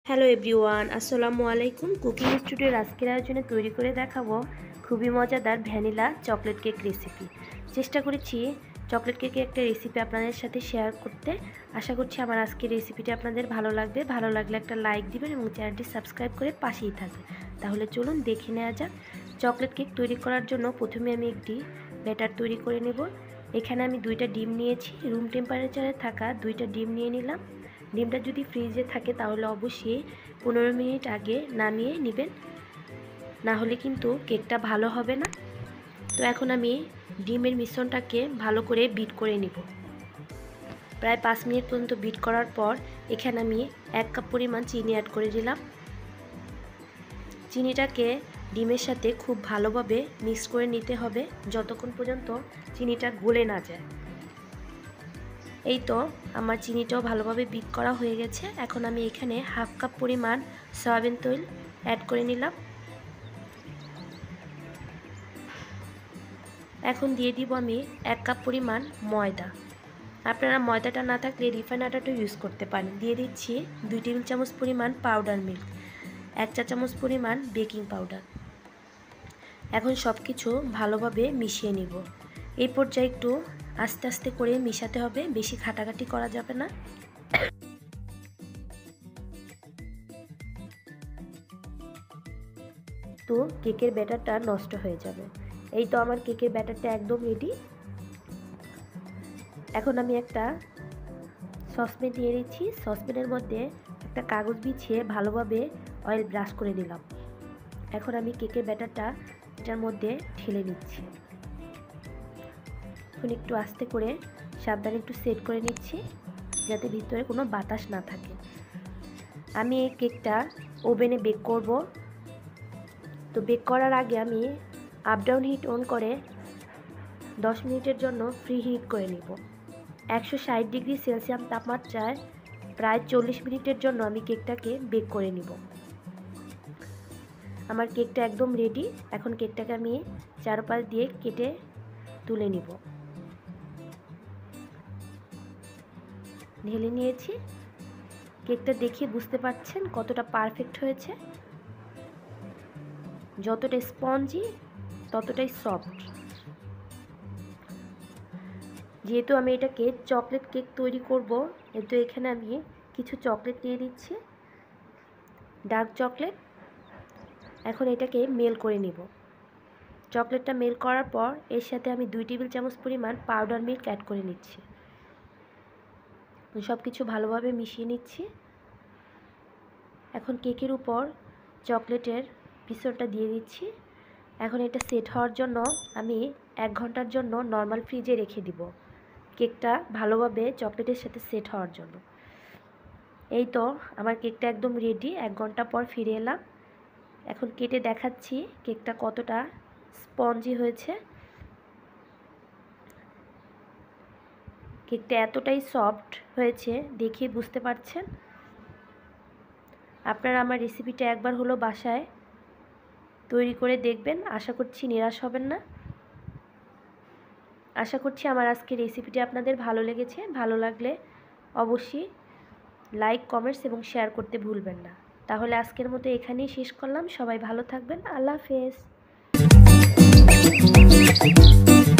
Hello everyone, আসসালামু আলাইকুম। Cooking স্টুডিওর আজকের আয়োজনে তৈরি করে দেখাবো খুবই মজাদার ভ্যানিলা চকলেট কেক রেসিপি। চেষ্টা করেছি চকলেট কেকের একটা রেসিপি আপনাদের সাথে শেয়ার করতে। আশা করছি আমার আজকের রেসিপিটি আপনাদের ভালো লাগবে। ভালো লাগলে একটা লাইক দিবেন এবং চ্যানেলটি সাবস্ক্রাইব করে পাশেই থাকবেন। তাহলে চলুন দেখে নেওয়া যাক। চকলেট কেক তৈরি করার জন্য প্রথমে আমি একটি ব্যাটার তৈরি করে নেব। এখানে আমি 2টা ডিম নিয়েছি। রুম টেম্পারেচারে থাকা 2টা ডিম নিয়ে নিলাম। ডিমটা যদি ফ্রিজে থাকে তাহলে অবশ্যই 15 মিনিট আগে নামিয়ে নেবেন, না হলে কিন্তু কেকটা ভালো হবে না। তো এখন আমি ডিমের মিশ্রণটাকে ভালো করে বিট করে নিব। প্রায় 5 মিনিট পর্যন্ত বিট করার পর এখানে আমি 1 কাপ পরিমাণ চিনি অ্যাড করে দিলাম। চিনিটাকে ডিমের সাথে খুব ভালোভাবে মিক্স করে নিতে হবে যতক্ষণ পর্যন্ত চিনিটা গলে না যায়। এই তো আমার চিনিটাও ভালোভাবে বিট করা হয়ে গেছে। এখন আমি এখানে 1/2 কাপ পরিমাণ সয়াবিন তেল অ্যাড করে নিলাম। এখন দিয়ে দিব আমি 1 কাপ পরিমাণ ময়দা। আপনারা ময়দাটা না থাকলে রিফাইন আটাটাও ইউজ করতে পারেন। দিয়ে দিচ্ছি 2 টেবিল চামচ পরিমাণ পাউডার মিল্ক, 1 চা চামচ পরিমাণ বেকিং পাউডার। এখন সব কিছু ভালোভাবে মিশিয়ে নিব। এই পর্যায়ে একটু আস্তে আস্তে করে মিশাতে হবে, বেশি ঘাটাঘাটি করা যাবে না। তো কেকের ব্যাটারটা নষ্ট হয়ে যাবে। এই তো আমার কেকের ব্যাটারটা একদম রেডি। এখন আমি একটা সসপ্যান দিয়ে দিচ্ছি। সসপ্যানের মধ্যে একটা কাগজ বিছিয়ে ভালোভাবে অয়েল ব্রাশ করে নিলাম। এখন আমি কেকের ব্যাটারটা এটার মধ্যে ঢেলে নিচ্ছি। এখন একটু আস্তে করে সাবধানে একটু সেট করে নিচ্ছি যাতে ভিতরে কোনো বাতাস না থাকে। আমি এই কেকটা ওভেনে বেক করব। তো বেক করার আগে আমি আপ ডাউন হিট অন করে 10 মিনিটের জন্য ফ্রি হিট করে নিব। 160 ডিগ্রি সেলসিয়াস তাপমাত্রায় প্রায় 40 মিনিটের জন্য আমি কেকটাকে বেক করে নিব। আমার কেকটা একদম রেডি। এখন কেকটাকে আমি চারপাশ দিয়ে কেটে তুলে নিব। ঢেলে নিয়েছি। কেকটা দেখে বুঝতে পারছেন কতটা পারফেক্ট হয়েছে। যতটা স্পঞ্জি ততটাই সফট। যেহেতু আমি এটাকে চকলেট কেক তৈরি করব, তো এখানে আমি কিছু চকলেট দিয়ে দিচ্ছি, ডার্ক চকলেট। এখন এটাকে মেল করে নিব। চকলেটটা মেল করার পর এর সাথে আমি 2 টেবিল চামচ পরিমাণ পাউডার মিল্ক অ্যাড করে নিচ্ছি। সব কিছু ভালোভাবে মিশিয়ে নিচ্ছি। এখন কেকের উপর চকলেটের মিশ্রণটা দিয়ে দিচ্ছি। এখন এটা সেট হওয়ার জন্য আমি 1 ঘন্টার জন্য নর্মাল ফ্রিজে রেখে দিব, কেকটা ভালোভাবে চকলেটের সাথে সেট হওয়ার জন্য। এই তো আমার কেকটা একদম রেডি। 1 ঘন্টা পর ফিরে এলাম। এখন কেটে দেখাচ্ছি কেকটা কতটা স্পঞ্জি হয়েছে। কেকটা এতটাই সফট হয়েছে দেখে বুঝতে পারছেন। আপনারা আমার রেসিপিটা একবার হলো বাসায় তৈরি করে দেখবেন, আশা করছি নিরাশ হবেন না। আশা করছি আমার আজকের রেসিপিটি আপনাদের ভালো লেগেছে। ভালো লাগলে অবশ্যই লাইক, কমেন্টস এবং শেয়ার করতে ভুলবেন না। তাহলে আজকের মতো এখানেই শেষ করলাম। সবাই ভালো থাকবেন। আল্লাহ হাফেজ।